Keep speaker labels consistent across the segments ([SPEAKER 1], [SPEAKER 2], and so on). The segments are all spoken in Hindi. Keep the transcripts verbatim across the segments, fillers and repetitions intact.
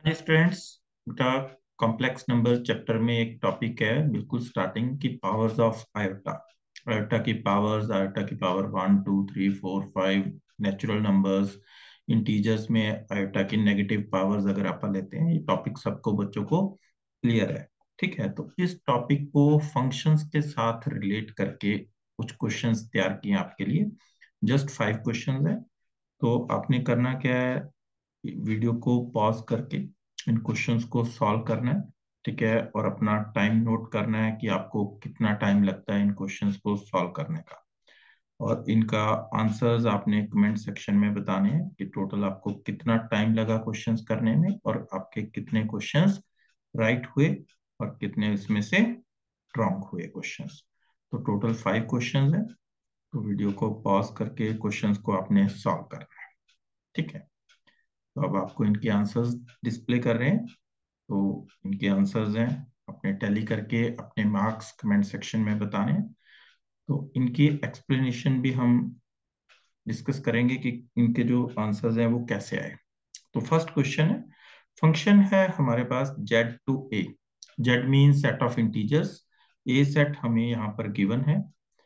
[SPEAKER 1] हाय स्टूडेंट्स, बेटा कॉम्प्लेक्स नंबर चैप्टर में एक टॉपिक है बिल्कुल स्टार्टिंग की पावर्स ऑफ आयोटा। आयोटा की पावर्स, आयोटा की power one two three four five, natural numbers, integers में आयोटा की नेगेटिव पावर्स अगर आप लेते हैं, ये टॉपिक सबको बच्चों को क्लियर है। ठीक है, तो इस टॉपिक को फंक्शंस के साथ रिलेट करके कुछ क्वेश्चंस तैयार किए आपके लिए। जस्ट फाइव क्वेश्चंस है, तो आपने करना क्या है, वीडियो को पॉज करके इन क्वेश्चंस को सॉल्व करना है। ठीक है, और अपना टाइम नोट करना है कि आपको कितना टाइम लगता है इन क्वेश्चंस को सॉल्व करने का। और इनका आंसर्स आपने कमेंट सेक्शन में बताने हैं कि टोटल आपको कितना टाइम लगा क्वेश्चंस करने में, और आपके कितने क्वेश्चंस राइट हुए और कितने इसमें से रॉन्ग हुए क्वेश्चंस। तो टोटल फाइव क्वेश्चंस है, तो वीडियो को पॉज करके क्वेश्चंस को आपने सॉल्व करना है। ठीक है, तो अब आपको इनके आंसर्स डिस्प्ले कर रहे हैं। तो इनके आंसर्स हैं, अपने टैली करके अपने मार्क्स कमेंट सेक्शन में बताने हैं। तो इनकी एक्सप्लेनेशन भी हम डिस्कस करेंगे कि इनके जो आंसर्स हैं वो कैसे आए। तो फर्स्ट क्वेश्चन है, फंक्शन है हमारे पास Z to A. Z mean set of integers, A set हमें यहाँ पर गिवन है।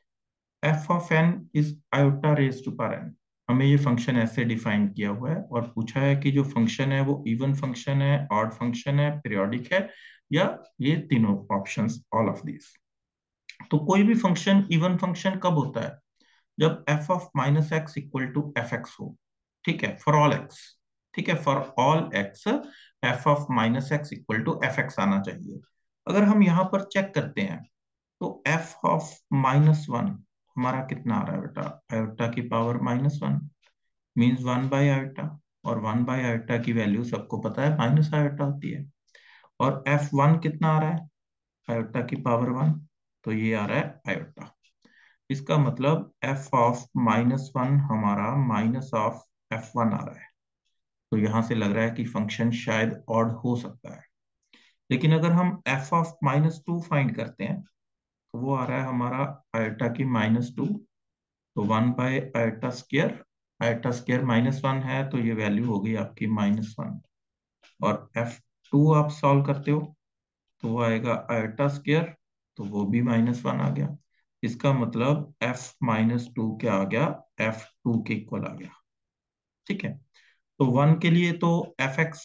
[SPEAKER 1] F of n is iota raise to power n. हमें ये फंक्शन ऐसे डिफाइन किया हुआ है और पूछा है कि जो फंक्शन है वो इवन फंक्शन है, ऑड फंक्शन है, पीरियोडिक है, या ये तीनों ऑप्शंस, ऑल ऑफ दिस। तो कोई भी फंक्शन इवन फंक्शन कब होता है? जब f of minus x equal to f x हो। ठीक है, फॉर ऑल एक्स। ठीक है, for all x f of minus x equal to f x आना चाहिए। अगर हम यहाँ पर चेक करते हैं तो एफ ऑफ माइनस वन हमारा कितना आ रहा है बेटा? आयोटा की power minus one means one by iota, और वन बाई आयोटा की वैल्यू सबको पता है माइनस आयोटा होती है। और एफ वन कितना आ रहा है? आयोटा की पावर वन, तो ये आ रहा है आयोटा। इसका मतलब एफ ऑफ माइनस वन हमारा माइनस ऑफ एफ वन आ रहा है। तो यहां से लग रहा है कि फंक्शन शायद ऑड हो सकता है। लेकिन अगर हम f of minus two find करते हैं तो वो आ रहा है हमारा आयोटा की माइनस टू, तो one by iota square. Iota square minus one है, तो ये वैल्यू हो गई आपकी माइनस वन। और एफ टू आप सॉल्व करते हो तो वो आएगा आयोटा स्क्वायर, तो वो भी माइनस वन आ गया। इसका मतलब एफ माइनस टू क्या आ गया? एफ टू के इक्वल आ गया। ठीक है, तो वन के लिए तो एफ एक्स,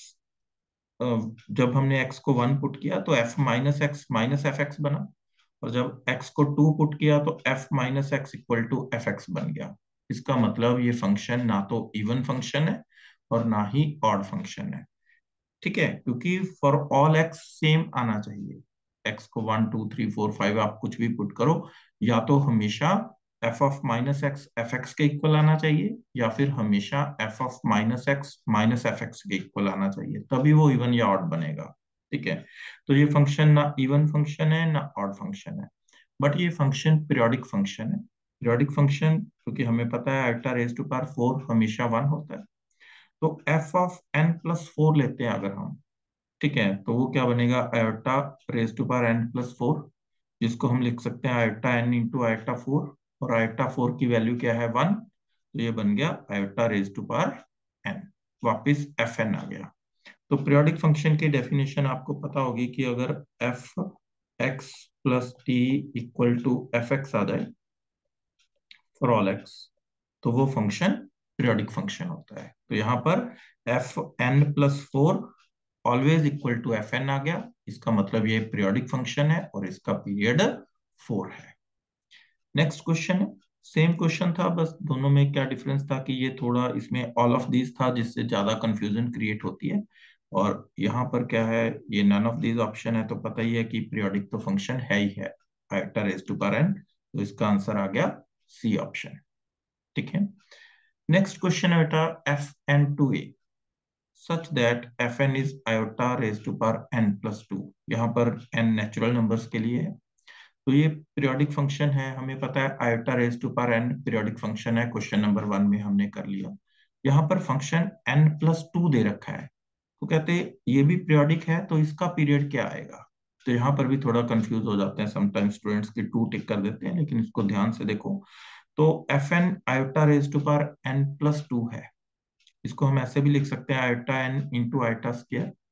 [SPEAKER 1] जब हमने एक्स को वन पुट किया तो f minus x minus f x बना, और जब x को टू पुट किया तो f minus x equal to f x बन गया। इसका मतलब ये फंक्शन ना तो इवन फंक्शन है और ना ही ऑड फंक्शन है। ठीक है, क्योंकि फॉर ऑल x सेम आना चाहिए। x को one two three four five आप कुछ भी पुट करो, या तो हमेशा f of minus x f x के इक्वल आना चाहिए, या फिर हमेशा f of minus x minus f x के इक्वल आना चाहिए, तभी वो इवन या ऑड बनेगा। ठीक है, तो ये फंक्शन ना इवन फंक्शन है ना ऑड फंक्शन है, बट ये फंक्शन पीरियोडिक फंक्शन है। पीरियोडिक फंक्शन क्योंकि हमें पता है iota raise to power four हमेशा वन होता है। तो f of n plus four लेते हैं अगर हम, ठीक है, तो वो क्या बनेगा? Iota raise to power n plus four, जिसको हम लिख सकते हैं iota n into iota four, और आयोटा फोर की वैल्यू क्या है? वन, तो ये बन गया iota raise to power n. वापिस एफ एन आ गया। तो पीरियोडिक फंक्शन की डेफिनेशन आपको पता होगी कि अगर f x plus t equal to f x आ जाए फॉर ऑल एक्स, तो वो फंक्शन पीरियोडिक फंक्शन होता है। तो यहाँ पर f n plus four always equal to f n आ गया। इसका मतलब ये पीरियोडिक फंक्शन है और इसका पीरियड फोर है। नेक्स्ट क्वेश्चन है, सेम क्वेश्चन था, बस दोनों में क्या डिफरेंस था कि ये थोड़ा इसमें ऑल ऑफ दीज था जिससे ज्यादा कंफ्यूजन क्रिएट होती है, और यहाँ पर क्या है, ये नन ऑफ दीज ऑप्शन है। तो पता ही है कि पीरियोडिक तो फंक्शन है ही है, iota raise to power n, तो इसका आंसर आ गया सी ऑप्शन। ठीक है, नेक्स्ट क्वेश्चन है बेटा, f n to A such that fn is iota raised to power n plus two. यहाँ पर n नेचुरल नंबर्स के लिए है, तो ये पीरियोडिक फंक्शन है। हमें पता है iota raise to power n periodic function है, क्वेश्चन नंबर वन में हमने कर लिया। यहाँ पर फंक्शन n प्लस टू दे रखा है, तो कहते हैं ये भी पीरियोडिक है, तो इसका पीरियड क्या आएगा? तो यहाँ पर भी थोड़ा कंफ्यूज हो जाते हैं समटाइम्स स्टूडेंट्स की, टू टिक कर देते हैं, लेकिन इसको ध्यान से देखो। तो f n iota raise to power n plus two है, इसको हम ऐसे भी लिख सकते हैं iota n into iota square.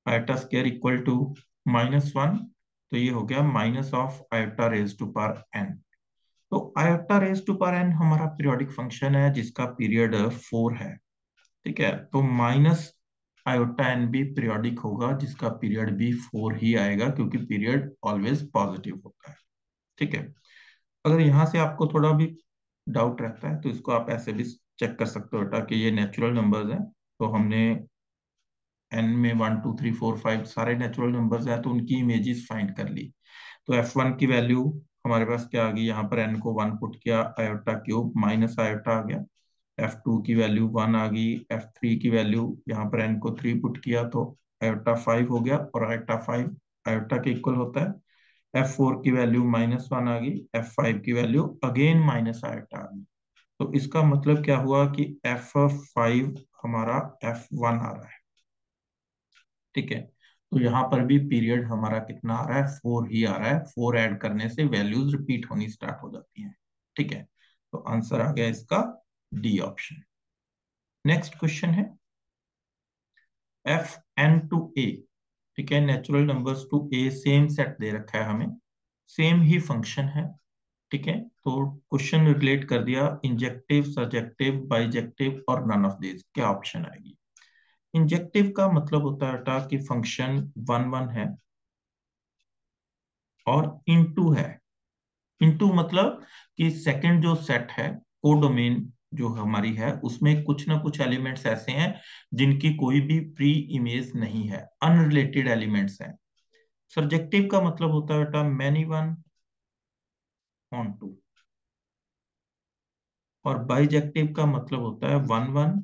[SPEAKER 1] Iota square equal to minus one, तो ये हो गया minus of iota raise to power n. तो iota raise to power n हमारा पीरियोडिक फंक्शन है जिसका पीरियड फोर है, ठीक है। तो माइनस आयोटा एन भी पीरियोडिक होगा जिसका पीरियड भी फोर ही आएगा, क्योंकि पीरियड ऑलवेज पॉजिटिव होता है, ठीक है। अगर यहाँ से आपको थोड़ा भी डाउट रहता है तो इसको आप ऐसे भी चेक कर सकते हो बेटा कि ये नेचुरल नंबर्स हैं, तो हमने एन में one two three four five सारे नेचुरल नंबर्स हैं तो उनकी इमेजेस फाइंड कर ली। तो एफ वन की वैल्यू हमारे पास क्या आ गई, यहाँ पर एन को वन पुट किया, आयोटा क्यूब माइनस आयोटा आ गया। एफ टू की वैल्यू वन आ गई, एफ थ्री की वैल्यू यहाँ पर एन को थ्री पुट किया तो आयोटा फाइव हो गया, और आयोटा फाइव आयोटा के इक्वल होता है। एफ फोर की वैल्यू माइनस वन आ गई, एफ फाइव की वैल्यू अगेन माइनस आयोटा आ गई। तो इसका मतलब क्या हुआ कि एफ फाइव हमारा एफ वन आ रहा है, ठीक है। तो यहाँ पर भी पीरियड हमारा कितना आ रहा है, फोर ही आ रहा है। फोर ऐड करने से वैल्यूज रिपीट होनी स्टार्ट हो जाती हैं, ठीक है। तो आंसर आ गया इसका डी ऑप्शन। नेक्स्ट क्वेश्चन है एफ एन टू ए, ठीक है। Natural numbers to A same set दे रखा है हमें, सेम ही फंक्शन है, ठीक है। तो क्वेश्चन रिलेट कर दिया इंजेक्टिव, सर्जेक्टिव, बाइजेक्टिव और नन ऑफ दिस, क्या ऑप्शन आएगी। इंजेक्टिव का मतलब होता है बेटा कि फंक्शन वन वन है और इनटू है। इनटू मतलब कि सेकंड जो सेट है, कोडोमेन जो हमारी है, उसमें कुछ ना कुछ एलिमेंट्स ऐसे हैं जिनकी कोई भी प्री इमेज नहीं है, अनरिलेटेड एलिमेंट्स हैं। सब्जेक्टिव का मतलब होता है बेटा मैनी वन ऑन टू, और बाइजेक्टिव का मतलब होता है one one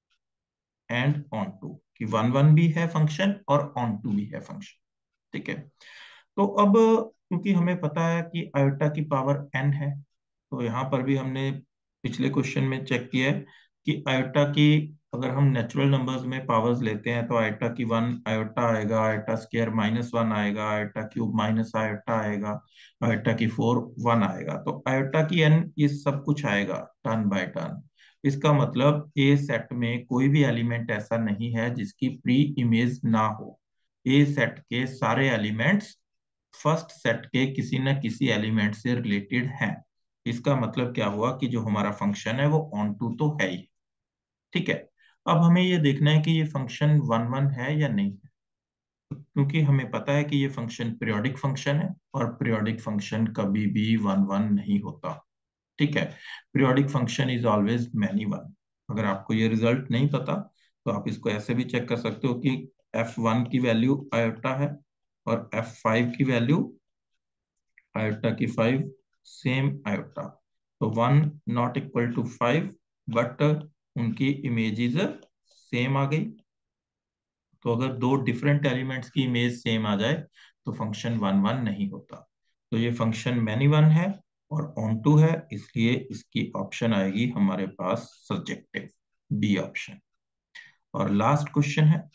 [SPEAKER 1] and onto, कि वन वन भी है फंक्शन और ऑन टू भी है फंक्शन, ठीक है। तो अब क्योंकि हमें पता है कि आयोटा की पावर एन है, तो यहाँ पर भी हमने पिछले क्वेश्चन में चेक किया है कि आयोटा की, अगर हम नेचुरल नंबर्स में पावर्स लेते हैं तो आयोटा की वन आयोटा आएगा, आयोटा स्क्वायर माइनस वन आएगा, आयोटा क्यूब माइनस आयोटा आएगा, आयोटा की फोर वन आएगा। तो आयोटा की एन ये सब कुछ आएगा टर्न बाय टर्न। इसका मतलब ए सेट में कोई भी एलिमेंट ऐसा नहीं है जिसकी प्री इमेज ना हो। ए सेट के सारे एलिमेंट्स फर्स्ट सेट के किसी न किसी एलिमेंट से रिलेटेड हैं। इसका मतलब क्या हुआ कि जो हमारा फंक्शन है वो ऑन टू तो है ही, ठीक है। अब हमें ये देखना है कि ये फंक्शन वन वन है या नहीं है, क्योंकि हमें पता है कि ये फंक्शन पीरियोडिक फंक्शन है और पीरियोडिक फंक्शन कभी भी वन वन नहीं होता, ठीक है। Periodic function is always many one. अगर आपको ये रिजल्ट नहीं पता तो आप इसको ऐसे भी चेक कर सकते हो कि एफ वन की वैल्यू आयोटा है और एफ फाइव की वैल्यू आयोटा की फाइव, सेम आयोटा। तो one not equal to five, but उनकी इमेजेस सेम आ गई। तो अगर दो डिफरेंट एलिमेंट्स की इमेज सेम आ जाए तो फंक्शन वन वन नहीं होता। तो ये फंक्शन मैनी वन है और ऑन टू है, इसलिए इसकी ऑप्शन आएगी हमारे पास सब्जेक्टिव, बी ऑप्शन। और लास्ट क्वेश्चन है,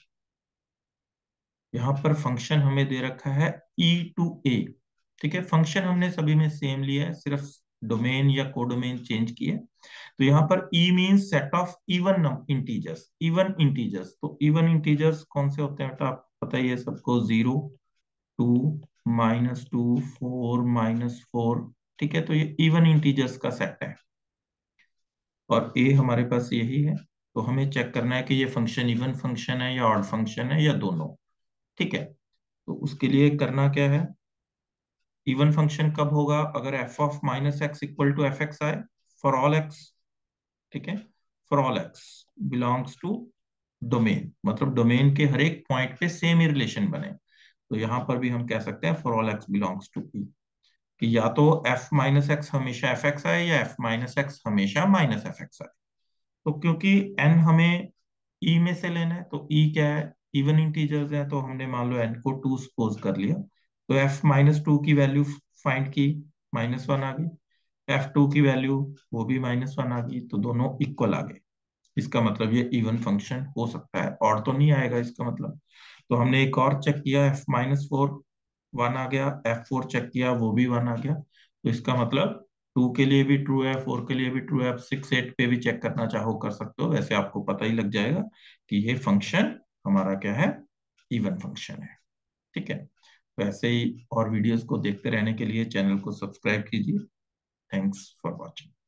[SPEAKER 1] यहाँ पर फंक्शन हमें दे रखा है ई टू ए, ठीक है। फंक्शन हमने सभी में सेम लिया है, सिर्फ डोमेन या कोडोमेन चेंज किए। तो यहाँ पर E means set of even integers, even integers. तो इवन इंटीजर्स कौन से होते हैं बेटा, आपको पता ही है सबको, zero, two, minus two, four, minus four, ठीक है। तो ये इवन इंटीजर्स का सेट है और ए हमारे पास यही है। तो हमें चेक करना है कि ये फंक्शन इवन फंक्शन है या ऑड फंक्शन है या दोनों, ठीक है। तो उसके लिए करना क्या है, इवन फंक्शन कब होगा, अगर f of minus x equal to f x आए फॉर ऑल एक्स, ठीक है। For all x belongs to domain, मतलब डोमेन के हर एक पॉइंट पे सेम ही रिलेशन बने। तो यहां पर भी हम कह सकते हैं for all x belongs to E, कि या तो एफ माइनस एक्स हमेशा एफ एक्स आए या एफ माइनस एक्स हमेशा माइनस एफ एक्स आए। तो क्योंकि एन हमें ई में से लेना है, तो ई क्या है, इवन इंटीजर्स है, तो हमने मान लो एन को टू सपोज कर लिया। तो एफ माइनस टू की वैल्यू फाइंड की, माइनस वन आ गई। एफ टू की वैल्यू वो भी माइनस वन आ गई, तो दोनों इक्वल आ गए। इसका मतलब ये इवन फंक्शन हो सकता है, और तो नहीं आएगा इसका मतलब। तो हमने एक और चेक किया, एफ माइनस फोर वन आ गया, एफ फोर चेक किया वो भी वन आ गया। तो इसका मतलब टू के लिए भी ट्रू है, फोर के लिए भी ट्रू है। आप सिक्स एट पे भी चेक करना चाहो कर सकते हो, वैसे आपको पता ही लग जाएगा कि ये फंक्शन हमारा क्या है, इवन फंक्शन है। ठीक है, वैसे ही और वीडियोस को देखते रहने के लिए चैनल को सब्सक्राइब कीजिए। Thanks for watching.